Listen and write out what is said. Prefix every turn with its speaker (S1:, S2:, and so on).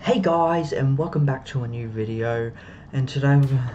S1: Hey guys, and welcome back to a new video. And today we're gonna...